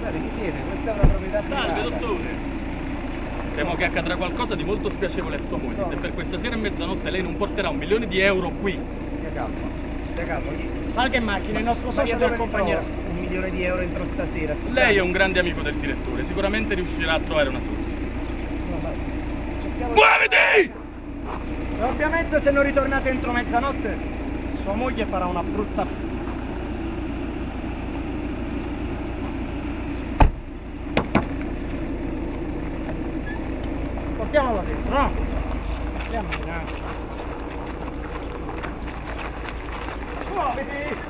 Scusate, chi siete? Questa è una proprietà privata. Salve, dottore. Temo che accadrà qualcosa di molto spiacevole a sua moglie. Se per questa sera a mezzanotte lei non porterà 1 milione di euro qui. Stia calmo. Stia calmo. Salga in macchina, il nostro socio ti accompagnerà. 1 milione di euro entro stasera. Scusate. Lei è un grande amico del direttore, sicuramente riuscirà a trovare una soluzione. Muoviti! E ovviamente se non ritornate entro mezzanotte, sua moglie farà una brutta fine. Portiamolo dentro, no? Portiamolo dentro. Muoviti!